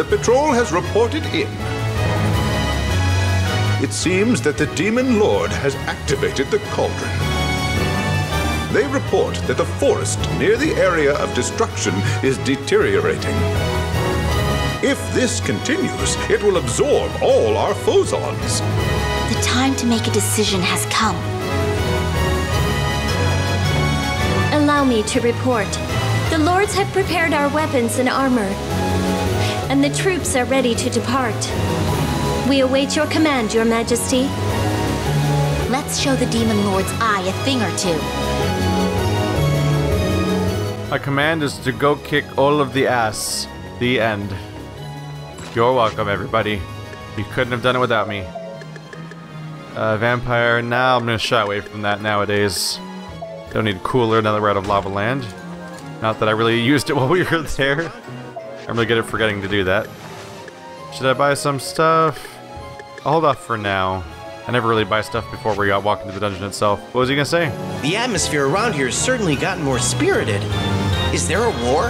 patrol has reported in. It seems that the Demon Lord has activated the cauldron. They report that the forest near the area of destruction is deteriorating. If this continues, it will absorb all our phosons. The time to make a decision has come. Allow me to report. The lords have prepared our weapons and armor, and the troops are ready to depart. We await your command, Your Majesty. Let's show the Demon Lord's eye a thing or two. My command is to go kick all of the ass. The end. You're welcome, everybody. You couldn't have done it without me. Vampire, now I'm gonna shy away from that nowadays. Don't need cooler now that we're out of Lava Land. Not that I really used it while we were there. I'm really good at forgetting to do that. Should I buy some stuff? I'll hold off for now. I never really buy stuff before we walk into the dungeon itself. What was he gonna say? The atmosphere around here has certainly gotten more spirited. Is there a war?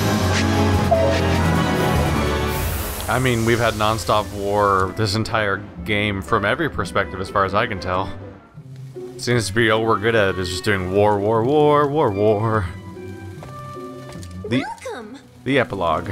I mean, we've had non-stop war this entire game from every perspective as far as I can tell. Seems to be all we're good at is just doing war, war, war, war, war. Welcome! The epilogue.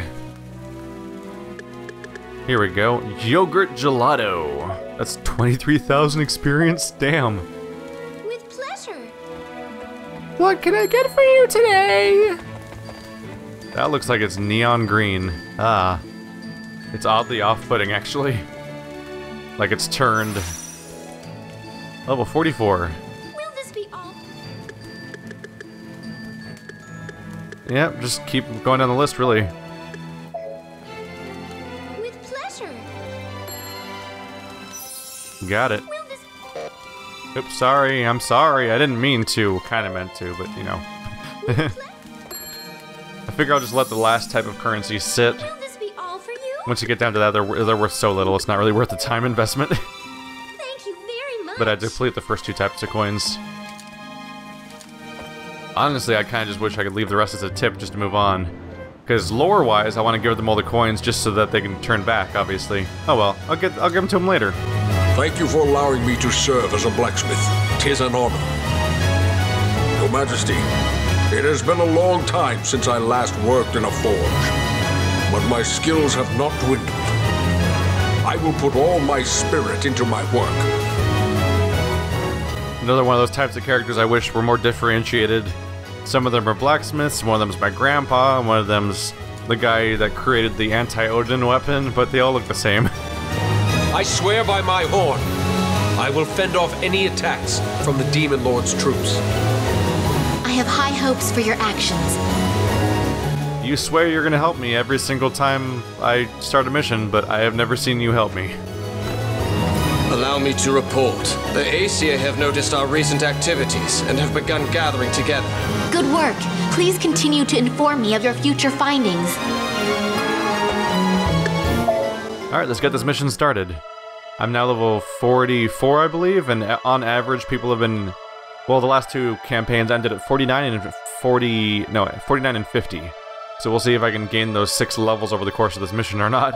Here we go. Yogurt gelato. That's 23,000 experience? Damn. With pleasure. What can I get for you today? That looks like it's neon green. Ah. It's oddly off-putting, actually. Like it's turned. Level 44. Will this be all? Yep, just keep going down the list, really. With pleasure. Got it. Will this... Oops, sorry, I'm sorry. I didn't mean to. Kinda meant to, but you know. I figure I'll just let the last type of currency sit. Will this be all for you? Once you get down to that, they're worth so little, it's not really worth the time investment. Thank you very much. But I deplete the first two types of coins. Honestly, I kind of just wish I could leave the rest as a tip just to move on. Because lore-wise, I want to give them all the coins just so that they can turn back, obviously. Oh well, I'll give them to them later. Thank you for allowing me to serve as a blacksmith. 'Tis an honor. Your Majesty, it has been a long time since I last worked in a forge, but my skills have not dwindled. I will put all my spirit into my work. Another one of those types of characters I wish were more differentiated. Some of them are blacksmiths, one of them's my grandpa, and one of them's the guy that created the anti-Odin weapon, but they all look the same. I swear by my horn, I will fend off any attacks from the Demon Lord's troops. I have high hopes for your actions. You swear you're gonna help me every single time I start a mission, but I have never seen you help me. Allow me to report. The Aesir have noticed our recent activities and have begun gathering together. Good work. Please continue to inform me of your future findings. Alright, let's get this mission started. I'm now level 44, I believe, and on average people have been... Well, the last two campaigns ended at 49 and 49 and 50. So we'll see if I can gain those 6 levels over the course of this mission or not.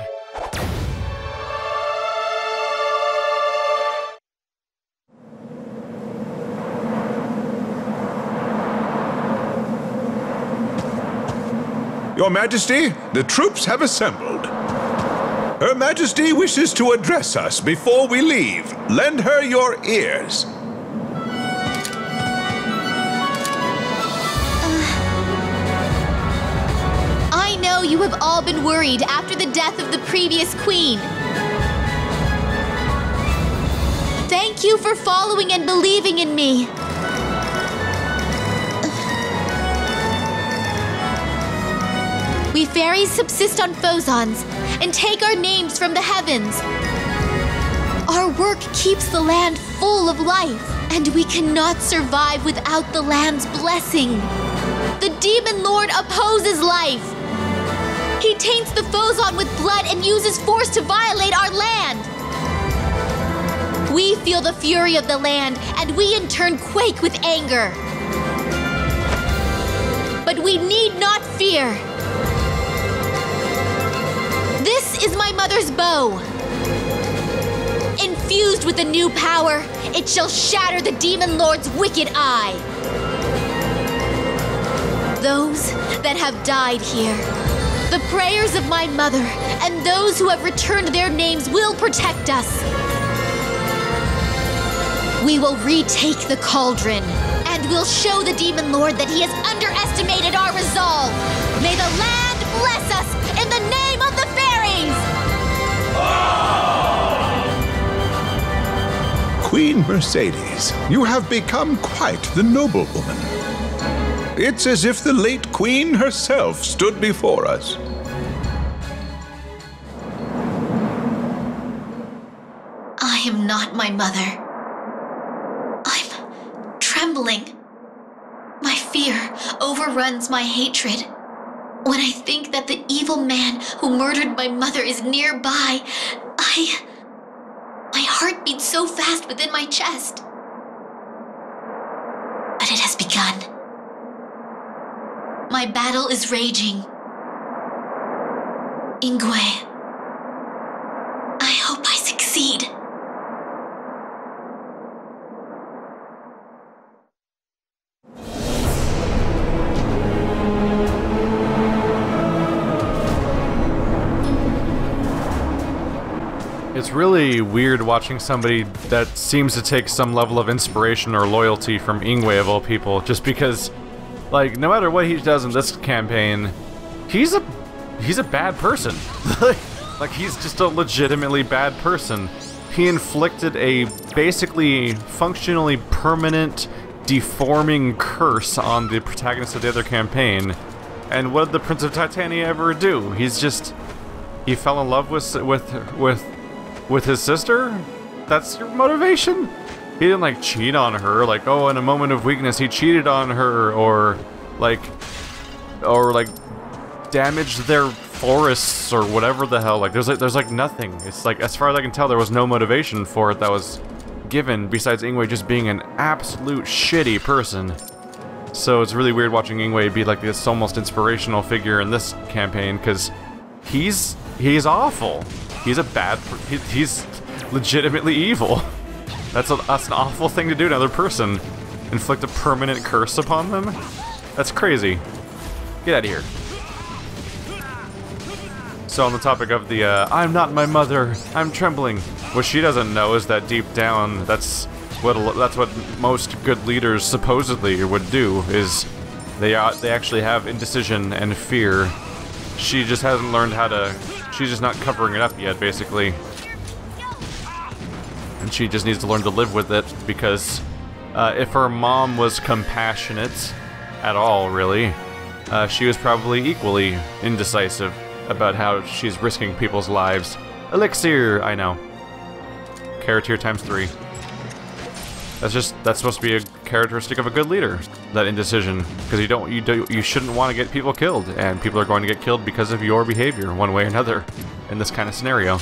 Your Majesty, the troops have assembled. Her Majesty wishes to address us before we leave. Lend her your ears. I know you have all been worried after the death of the previous queen. Thank you for following and believing in me. We fairies subsist on phosons and take our names from the heavens. Our work keeps the land full of life, and we cannot survive without the land's blessing. The Demon Lord opposes life. He taints the phoson with blood and uses force to violate our land. We feel the fury of the land, and we in turn quake with anger. But we need not fear. This is my mother's bow. Infused with a new power, it shall shatter the Demon Lord's wicked eye. Those that have died here, the prayers of my mother, and those who have returned their names will protect us. We will retake the cauldron, and we'll show the Demon Lord that he has underestimated our resolve. May the land bless us in the name of the fairies! Queen Mercedes, you have become quite the noblewoman. It's as if the late queen herself stood before us. I am not my mother. I'm trembling. My fear overruns my hatred. When I think that the evil man who murdered my mother is nearby, my heart beats so fast within my chest. But it has begun. My battle is raging. Ingwe, I hope I succeed. It's really weird watching somebody that seems to take some level of inspiration or loyalty from Ingwe of all people, just because, like, no matter what he does in this campaign, he's a bad person. Like, he's just a legitimately bad person. He inflicted a basically functionally permanent deforming curse on the protagonist of the other campaign. And what did the Prince of Titania ever do? He fell in love with his sister? That's your motivation? He didn't, like, cheat on her, like, oh, in a moment of weakness he cheated on her, or damaged their forests, or whatever the hell. Like, there's like nothing. It's like, as far as I can tell, there was no motivation for it that was given, besides Ingwe just being an absolute shitty person. So it's really weird watching Ingwe be like this almost inspirational figure in this campaign, because he's awful. He's he's legitimately evil. That's an awful thing to do to another person. Inflict a permanent curse upon them? That's crazy. Get out of here. So on the topic of the, I'm not my mother, I'm trembling. What she doesn't know is that deep down, that's what most good leaders supposedly would do, is they actually have indecision and fear. She just hasn't learned how to, she's just not covering it up yet, basically. And she just needs to learn to live with it, because if her mom was compassionate at all, really, she was probably equally indecisive about how she's risking people's lives. Elixir, I know. Character times 3. That's supposed to be a characteristic of a good leader, that indecision, because you shouldn't want to get people killed, and people are going to get killed because of your behavior, one way or another, in this kind of scenario.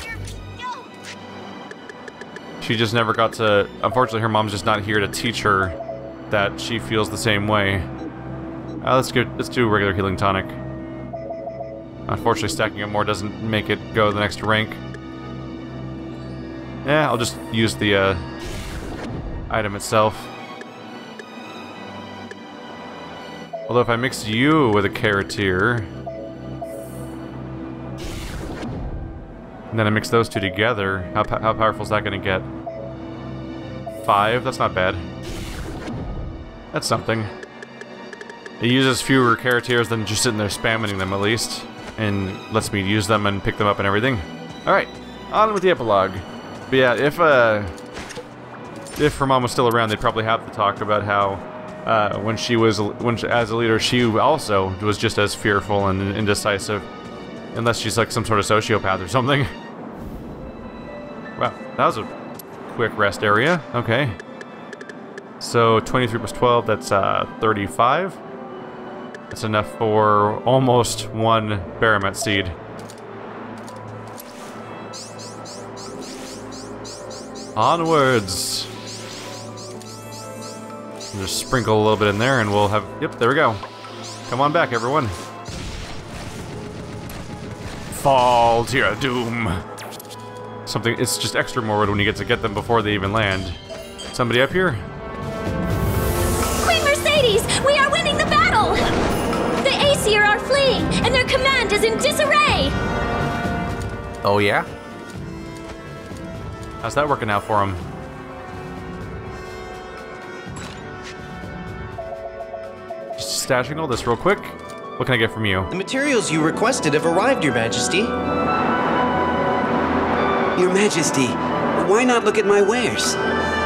She just never got to. Unfortunately, her mom's just not here to teach her that she feels the same way. Let's do regular healing tonic. Unfortunately, stacking it more doesn't make it go the next rank. Yeah, I'll just use the item itself. Although if I mix you with a character, and then I mix those two together, how powerful is that going to get? 5? That's not bad. That's something. It uses fewer characters than just sitting there spamming them, at least, and lets me use them and pick them up and everything. Alright, on with the epilogue. But yeah, if her mom was still around, they'd probably have to talk about how as a leader, she also was just as fearful and indecisive, unless she's like some sort of sociopath or something. Wow, that was a quick rest area. Okay. So 23 plus 12, that's 35. That's enough for almost 1 Baramet seed. Onwards. Just sprinkle a little bit in there and we'll have... Yep, there we go. Come on back, everyone. Fall to your doom. Something, it's just extra mortal when you get them before they even land. Somebody up here? Queen Mercedes, we are winning the battle! The Aesir are fleeing, and their command is in disarray! Oh yeah? How's that working out for them? Just stashing all this real quick. What can I get from you? The materials you requested have arrived, Your Majesty. Your Majesty, why not look at my wares?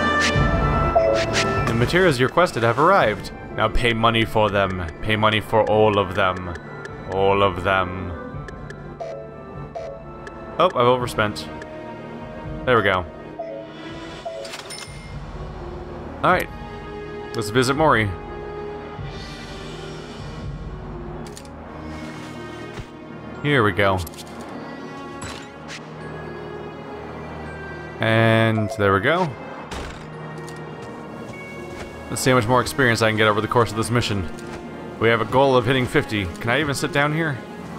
The materials you requested have arrived. Now pay money for them. Pay money for all of them. All of them. Oh, I've overspent. There we go. Alright. Let's visit Mori. Here we go. And there we go. Let's see how much more experience I can get over the course of this mission. We have a goal of hitting 50. Can I even sit down here?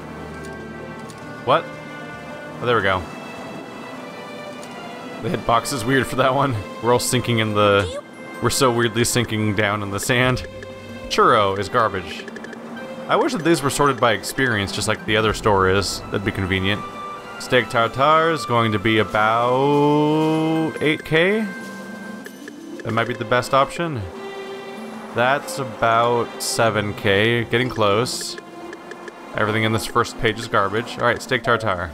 What? Oh, there we go. The hitbox is weird for that one. We're all sinking in the... We're so weirdly sinking down in the sand. Churro is garbage. I wish that these were sorted by experience, just like the other store is. That'd be convenient. Steak tartare is going to be about 8K. That might be the best option. That's about 7K. Getting close. Everything in this first page is garbage. Alright, steak tartare.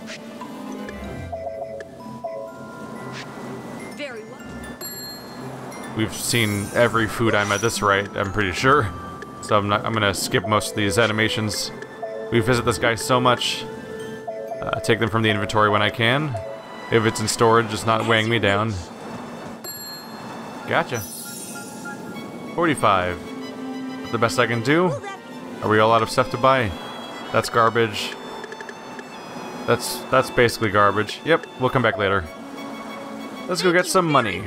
We've seen every food item at this rate, I'm pretty sure. So I'm gonna skip most of these animations. We visit this guy so much. Take them from the inventory when I can. If it's in storage, it's not weighing me down. Gotcha. 45. The best I can do? Are we all out of stuff to buy? That's garbage. That's basically garbage. Yep, we'll come back later. Let's go get some money.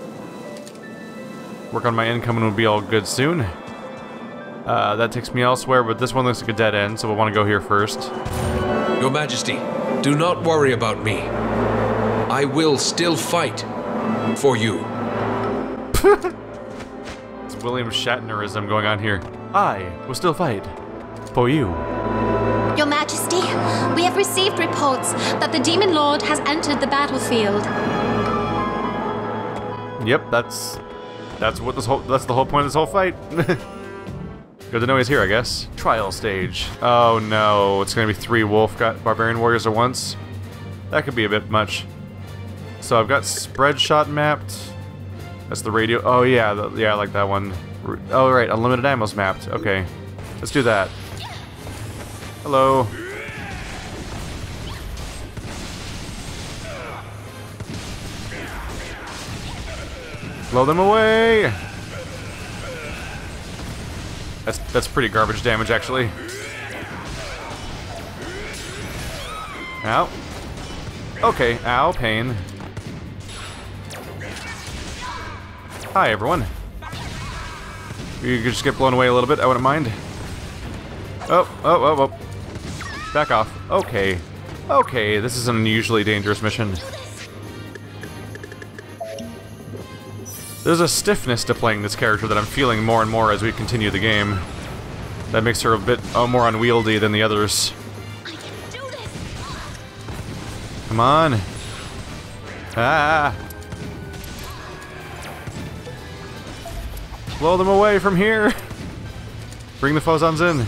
Work on my income and we'll be all good soon. That takes me elsewhere, but this one looks like a dead end, so we'll want to go here first. Your Majesty, do not worry about me. I will still fight for you. It's William Shatnerism going on here. I will still fight for you. Your Majesty, we have received reports that the Demon Lord has entered the battlefield. Yep, that's the whole point of this whole fight. Good to know he's here, I guess. Trial stage. Oh no, it's gonna be 3 wolf barbarian warriors at once. That could be a bit much. So I've got spread shot mapped. That's the radio. Oh yeah, yeah, I like that one. Oh right, unlimited ammo's mapped. Okay, let's do that. Hello. Blow them away. That's pretty garbage damage, actually. Ow. Okay, ow, pain. Hi, everyone. You could just get blown away a little bit, I wouldn't mind. Oh. Back off. Okay. Okay, this is an unusually dangerous mission. There's a stiffness to playing this character that I'm feeling more and more as we continue the game. That makes her a bit more unwieldy than the others. Come on. Ah! Blow them away from here! Bring the Phozons in.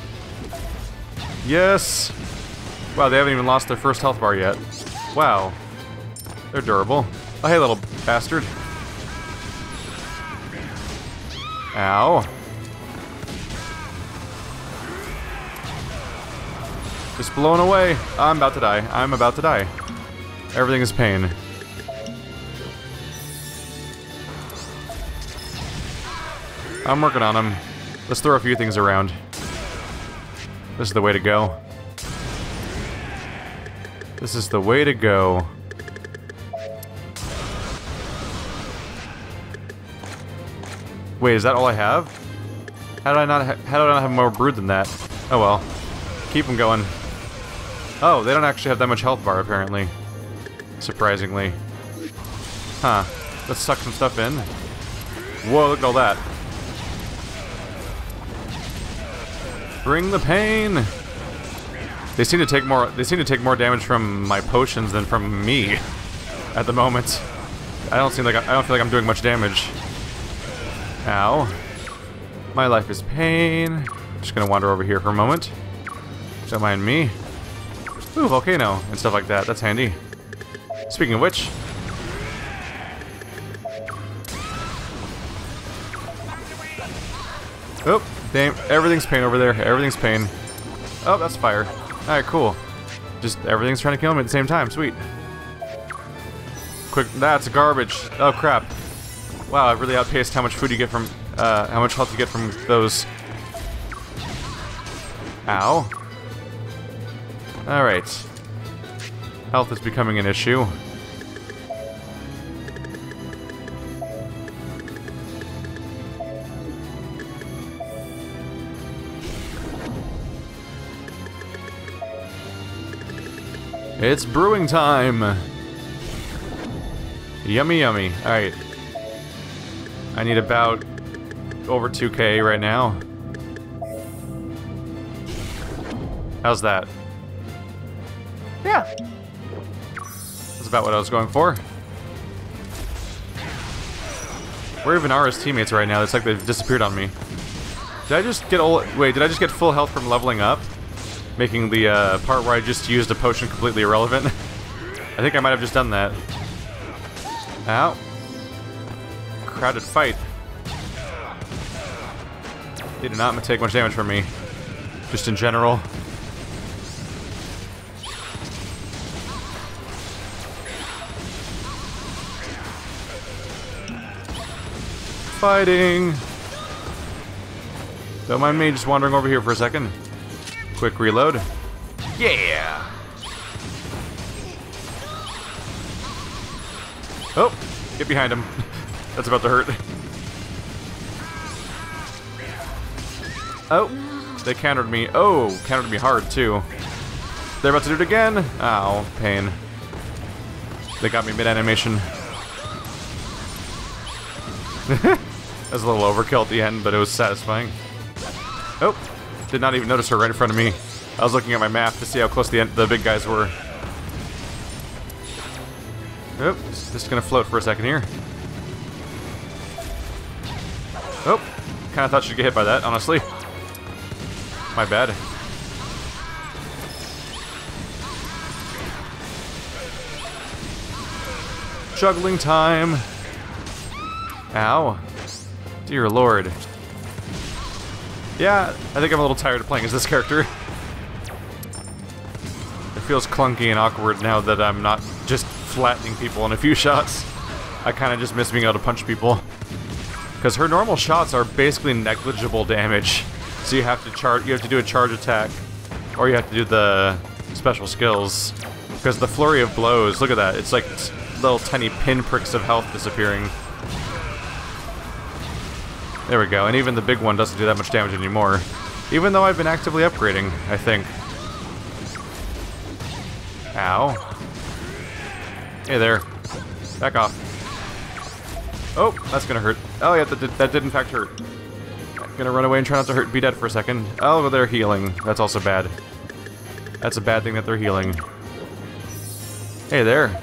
Yes! Wow, they haven't even lost their first health bar yet. Wow. They're durable. Oh, hey, little bastard. Ow. Just blown away. I'm about to die. I'm about to die. Everything is pain. I'm working on them. Let's throw a few things around. This is the way to go. This is the way to go. Wait, is that all I have? How did I not have more brood than that? Oh well. Keep them going. Oh, they don't actually have that much health bar, apparently. Surprisingly. Huh. Let's suck some stuff in. Whoa, look at all that. Bring the pain! They seem to take more damage from my potions than from me at the moment. I don't feel like I'm doing much damage. Ow. My life is pain. Just gonna wander over here for a moment. Don't mind me. Ooh, volcano and stuff like that. That's handy. Speaking of which. Oh, damn. Everything's pain over there. Everything's pain. Oh, that's fire. Alright, cool. Just everything's trying to kill me at the same time. Sweet. Quick, that's garbage. Oh, crap. Wow, I've really outpaced how much food you get from, how much health you get from those. Ow. Alright. Health is becoming an issue. It's brewing time! Yummy, yummy. Alright. I need about over 2k right now. How's that? Yeah. That's about what I was going for. Where even are his teammates right now? It's like they've disappeared on me. Did I just get wait, did I just get full health from leveling up? Making the part where I just used a potion completely irrelevant? I think I might have just done that. Ow. Crowded fight. They did not take much damage from me. Just in general. Fighting! Don't mind me just wandering over here for a second. Quick reload. Yeah! Oh! Get behind him. That's about to hurt. Oh! They countered me. Oh! Countered me hard, too. They're about to do it again! Ow. Pain. They got me mid-animation. That was a little overkill at the end, but it was satisfying. Oh! Did not even notice her right in front of me. I was looking at my map to see how close the big guys were. Oh, just gonna float for a second here. Oh, kinda thought she'd get hit by that, honestly. My bad. Juggling time. Ow. Dear Lord. Yeah, I think I'm a little tired of playing as this character. It feels clunky and awkward now that I'm not just flattening people in a few shots. I kind of just miss being able to punch people. Because her normal shots are basically negligible damage. So you have to do a charge attack, or you have to do the special skills. Because the flurry of blows, look at that, it's like little tiny pinpricks of health disappearing. There we go, and even the big one doesn't do that much damage anymore. Even though I've been actively upgrading, I think. Ow. Hey there. Back off. Oh, that's gonna hurt. Oh yeah, that did in fact hurt. Gonna run away and try not to be dead for a second. Oh, they're healing. That's also bad. That's a bad thing that they're healing. Hey there.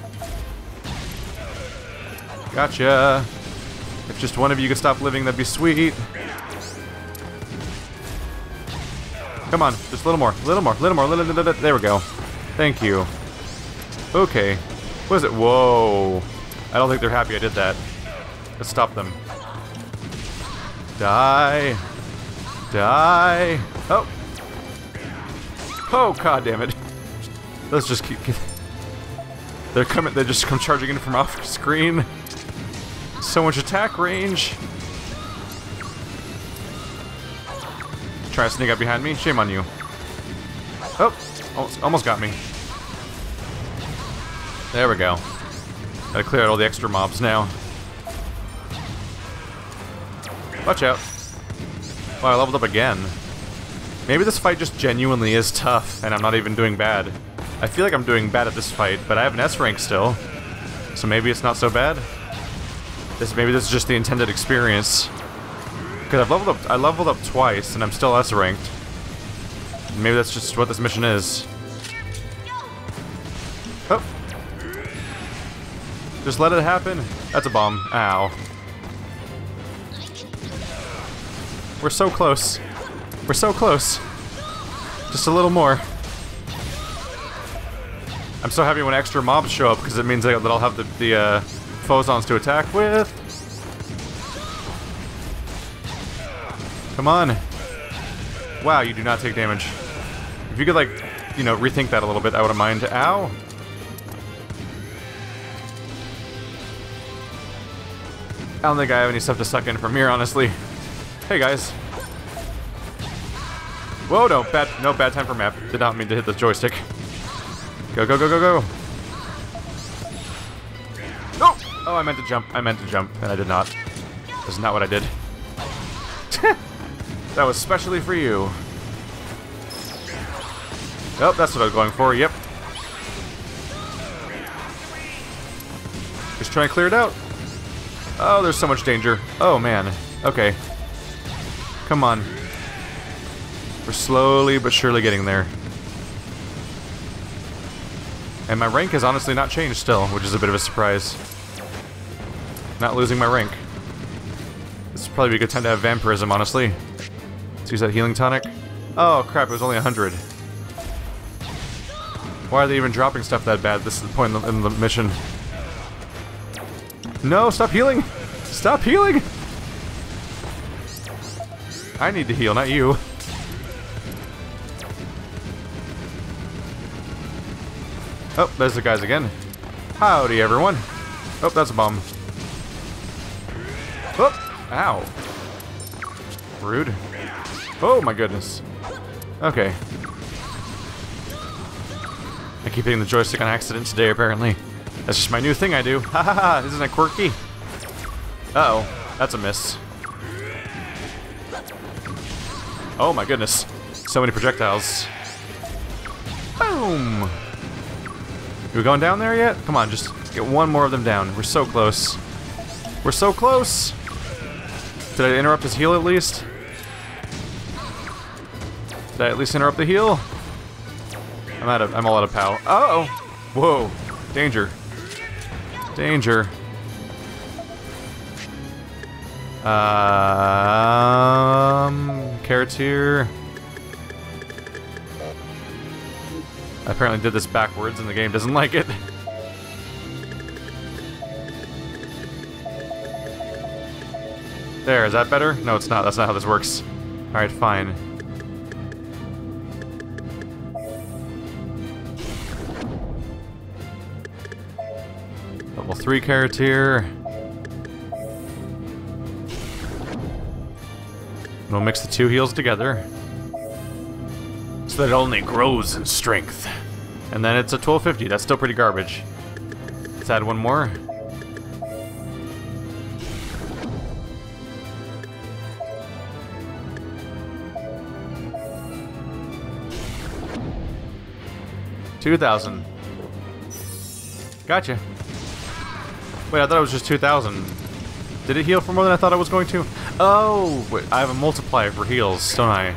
Gotcha. If just one of you could stop living, that'd be sweet. Come on, just a little more, there we go. Thank you. Okay. What is it? Whoa. I don't think they're happy I did that. Let's stop them. Die. Die. Oh. Oh, god damn it. Let's just keep... They just come charging in from off screen. So much attack range. Try to sneak up behind me. Shame on you. Oh, almost got me. There we go. Gotta clear out all the extra mobs now. Watch out. Wow, I leveled up again. Maybe this fight just genuinely is tough, and I'm not even doing bad. I feel like I'm doing bad at this fight, but I have an S rank still. So maybe it's not so bad. Maybe this is just the intended experience. Because I leveled up twice and I'm still S ranked. Maybe that's just what this mission is. Oh. Just let it happen. That's a bomb. Ow. We're so close. We're so close. Just a little more. I'm so happy when extra mobs show up because it means that I'll have the phosons to attack with. Come on. Wow, you do not take damage. If you could, like, you know, rethink that a little bit, I wouldn't mind. Ow. I don't think I have any stuff to suck in from here, honestly. Hey, guys. Whoa, no bad time for map. Did not mean to hit the joystick. Go, go, go, go, go. Oh! Oh, I meant to jump. I meant to jump, and I did not. That's not what I did. That was specially for you. Oh, that's what I was going for. Yep. Just trying to clear it out. Oh, there's so much danger. Oh, man. Okay. Come on. We're slowly but surely getting there. And my rank has honestly not changed still, which is a bit of a surprise. Not losing my rank. This would probably be a good time to have vampirism, honestly. Let's use that healing tonic. Oh, crap, it was only 100. Why are they even dropping stuff that bad? This is the point in the mission. No, stop healing! Stop healing! I need to heal, not you. Oh, there's the guys again. Howdy, everyone. Oh, that's a bomb. Oh, ow. Rude. Oh, my goodness. Okay. I keep hitting the joystick on accident today, apparently. That's just my new thing I do. Ha ha ha, isn't it quirky? Uh-oh, that's a miss. Oh my goodness. So many projectiles. Boom! Are we going down there yet? Come on, just get one more of them down. We're so close. We're so close! Did I interrupt his heal at least? Did I at least interrupt the heal? I'm all out of pow. Uh-oh! Whoa. Danger. Danger. Carrots here. I apparently did this backwards and the game doesn't like it. There, is that better? No, it's not. That's not how this works. Alright, fine. Level 3 carrots here. We'll mix the two heals together so that it only grows in strength. And then it's a 1250. That's still pretty garbage. Let's add one more. $2,000. Gotcha. Wait, I thought it was just 2,000. Did it heal for more than I thought it was going to? Oh, wait, I have a multiplier for heals, don't I?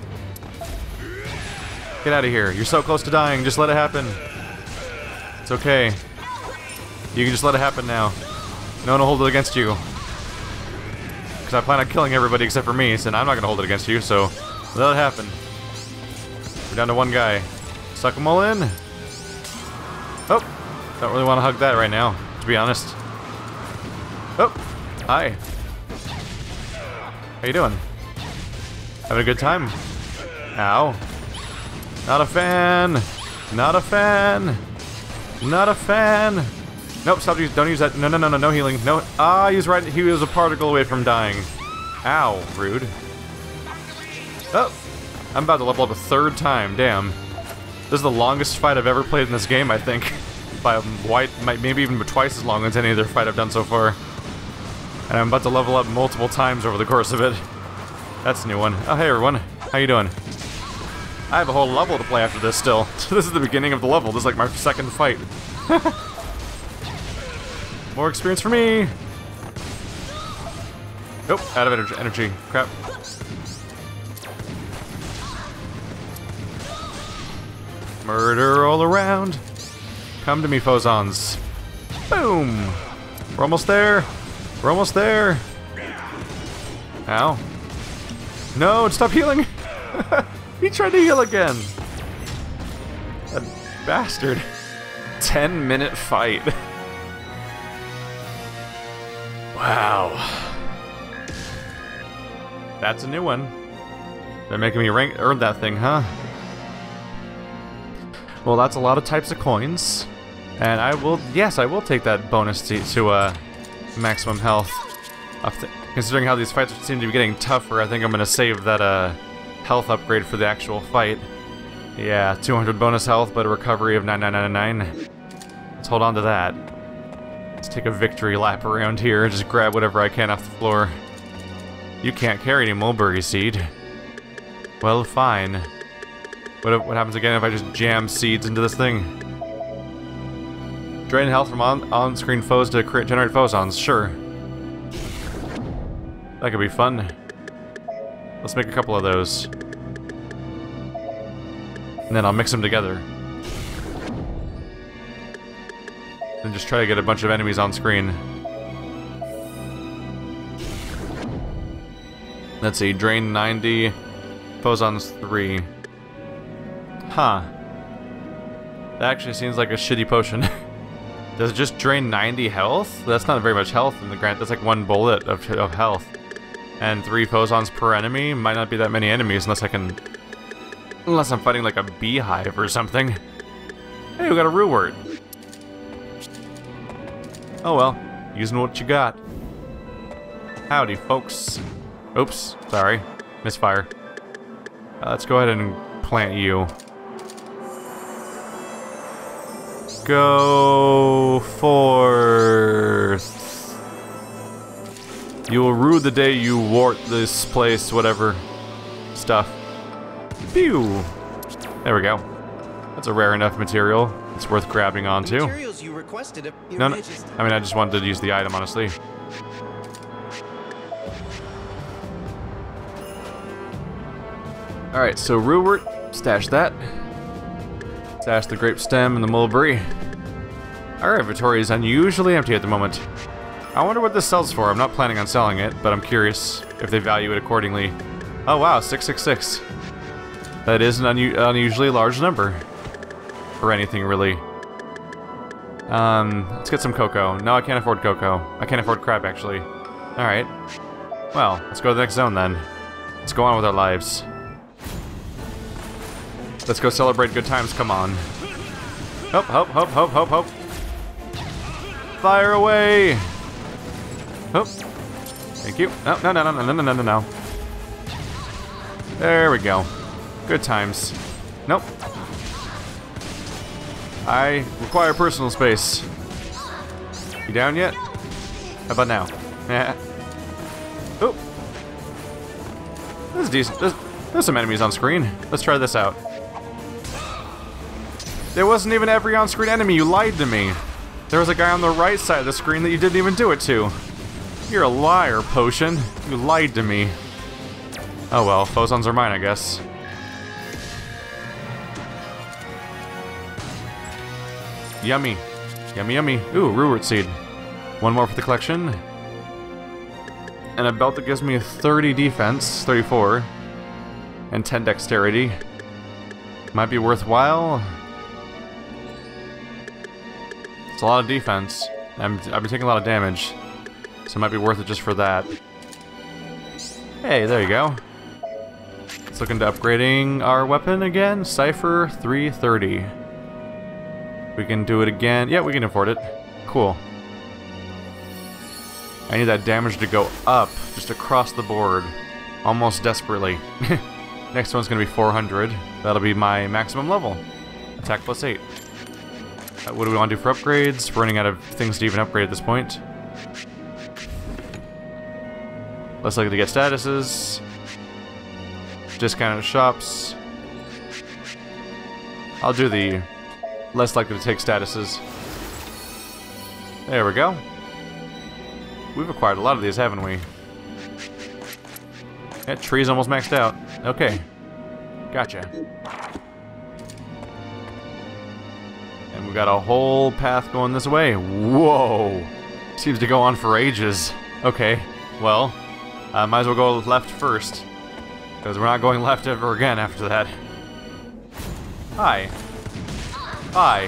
Get out of here. You're so close to dying. Just let it happen. It's okay. You can just let it happen now. No one will hold it against you. Because I plan on killing everybody except for me, so I'm not going to hold it against you, so let it happen. We're down to one guy. Suck them all in. Oh, don't really want to hug that right now, to be honest. Oh, hi. How you doing? Having a good time? Ow. Not a fan. Not a fan. Not a fan. Nope, stop. Don't use that. No, no, no, no, no healing. No. Ah, he was right. He was a particle away from dying. Ow, rude. Oh, I'm about to level up a third time. Damn. This is the longest fight I've ever played in this game, I think. By maybe even twice as long as any other fight I've done so far. And I'm about to level up multiple times over the course of it. That's a new one. Oh, hey everyone. How you doing? I have a whole level to play after this still. This is the beginning of the level. This is like my second fight. More experience for me. Oh, out of energy. Crap. Murder all around. Come to me, Phozons. Boom. We're almost there. We're almost there. Ow. No, stop healing. He tried to heal again. That bastard. 10-minute fight. Wow. That's a new one. They're making me earn that thing, huh? Well, that's a lot of types of coins. And I will, yes, I will take that bonus to maximum health. Considering how these fights seem to be getting tougher, I think I'm going to save that health upgrade for the actual fight. Yeah, 200 bonus health, but a recovery of 9999. Let's hold on to that. Let's take a victory lap around here, just grab whatever I can off the floor. You can't carry any mulberry seed. Well, fine. What happens again if I just jam seeds into this thing? Drain health from on-screen foes to generate Phozons, sure. That could be fun. Let's make a couple of those. And then I'll mix them together. And just try to get a bunch of enemies on screen. Let's see, drain 90, Phozons 3. Huh. That actually seems like a shitty potion. Does it just drain 90 health? That's not very much health in the grant. That's like one bullet of health. And 3 Phozons per enemy? Might not be that many enemies unless I'm fighting like a beehive or something. Hey, we got a Reward. Oh well, using what you got. Howdy, folks. Oops, sorry. Misfire. Let's go ahead and plant you. Go forth. You will rue the day you wart this place, whatever. Stuff. Pew! There we go. That's a rare enough material. It's worth grabbing onto. Materials you requested, No, I mean, I just wanted to use the item, honestly. Alright, so Rewart, stash that. Stash the grape stem and the mulberry. Our inventory is unusually empty at the moment. I wonder what this sells for. I'm not planning on selling it, but I'm curious if they value it accordingly. Oh wow, 666. That is an unusually large number. For anything, really. Let's get some cocoa. No, I can't afford cocoa. I can't afford crab, actually. Alright. Well, let's go to the next zone, then. Let's go on with our lives. Let's go celebrate good times, come on. Hope, hope, hope, hope, hope, hope. Fire away! Hope. Thank you. No, no, no, no, no, no, no, no, no. There we go. Good times. Nope. I require personal space. You down yet? How about now? Yeah. Oh. This is decent. There's some enemies on screen. Let's try this out. There wasn't even every on-screen enemy. You lied to me. There was a guy on the right side of the screen that you didn't even do it to. You're a liar, Potion. You lied to me. Oh well, Phozons are mine, I guess. Yummy. Yummy, yummy. Ooh, Reward Seed. One more for the collection. And a belt that gives me 30 defense, 34. And 10 dexterity. Might be worthwhile. It's a lot of defense. I've been taking a lot of damage. So it might be worth it just for that. Hey, there you go. Let's look into upgrading our weapon again. Cypher 330. We can do it again. Yeah, we can afford it. Cool. I need that damage to go up, just across the board. Almost desperately. Next one's gonna be 400. That'll be my maximum level. Attack plus 8. What do we want to do for upgrades? We're running out of things to even upgrade at this point. Let's look to get statuses. Discounted shops. I'll do the less likely to take statuses. There we go. We've acquired a lot of these, haven't we? That tree's almost maxed out. Okay. Gotcha. And we've got a whole path going this way. Whoa! Seems to go on for ages. Okay, well, might as well go left first. Because we're not going left ever again after that. Hi. Hi.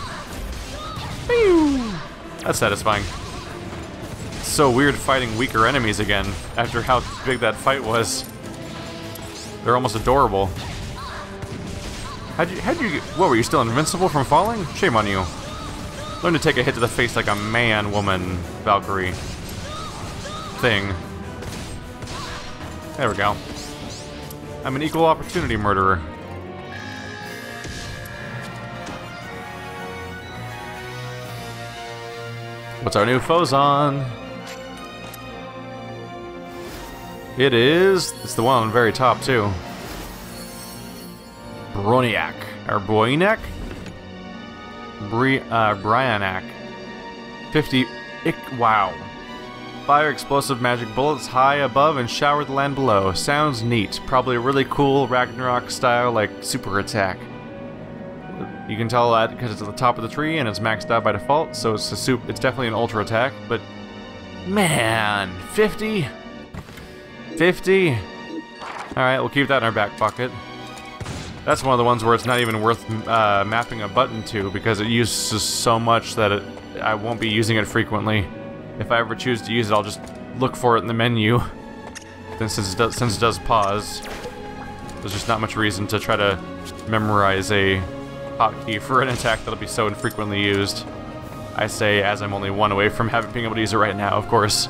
Pew! That's satisfying. It's so weird fighting weaker enemies again after how big that fight was. They're almost adorable. How'd you what, were you still invincible from falling? Shame on you. Learn to take a hit to the face like a man, woman, Valkyrie. Thing. There we go. I'm an equal opportunity murderer. What's our new Phozon? It's the one on the very top too. Broniac. Or Boynak? Bryanak. 50. Wow. Fire explosive magic bullets high above and shower the land below. Sounds neat. Probably a really cool Ragnarok style, like, super attack. You can tell that because it's at the top of the tree and it's maxed out by default, so it's it's definitely an ultra attack, but man, 50? 50? Alright, we'll keep that in our back pocket. That's one of the ones where it's not even worth mapping a button to because it uses so much that I won't be using it frequently. If I ever choose to use it, I'll just look for it in the menu. Then since it does pause, there's just not much reason to try to memorize a hotkey for an attack that'll be so infrequently used. I say as I'm only one away from being able to use it right now, of course.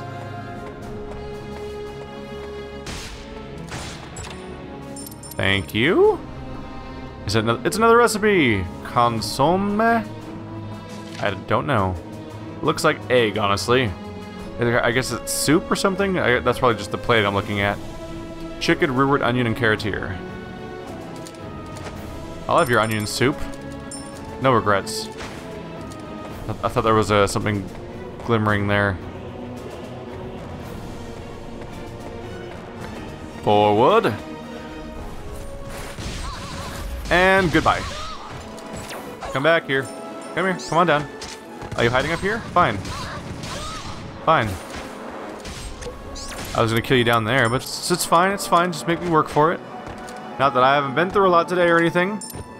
Thank you. It's another recipe. Consomme? I don't know. Looks like egg, honestly. I guess it's soup or something? That's probably just the plate I'm looking at. Chicken, rhubarb, onion, and carrot here. I'll have your onion soup. No regrets. I thought there was something glimmering there. Forward. And goodbye. Come back here. Come here. Come on down. Are you hiding up here? Fine. Fine. I was gonna kill you down there, but it's fine. It's fine. Just make me work for it. Not that I haven't been through a lot today or anything.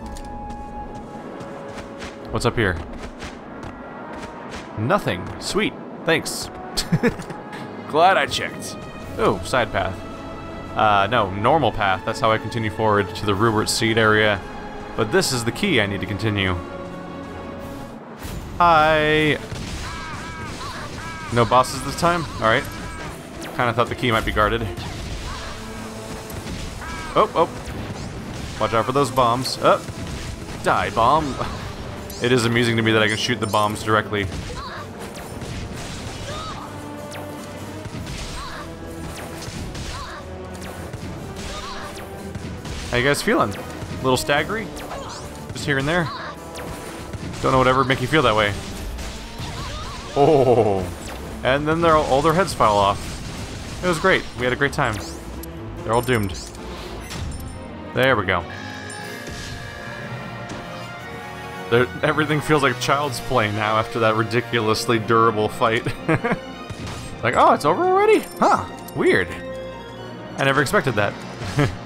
What's up here? Nothing. Sweet. Thanks. Glad I checked. Oh, side path. No, normal path. That's how I continue forward to the Rupert Seed area. But this is the key I need to continue. Hi. No bosses this time? Alright. Kinda thought the key might be guarded. Oh, oh. Watch out for those bombs. Oh. Die, bomb. It is amusing to me that I can shoot the bombs directly. How you guys feeling? A little staggery? Just here and there? Don't know whatever make you feel that way. Oh. And then all their heads fell off. It was great. We had a great time. They're all doomed. There we go. Everything feels like child's play now after that ridiculously durable fight. Like, oh, it's over already? Huh. Weird. I never expected that.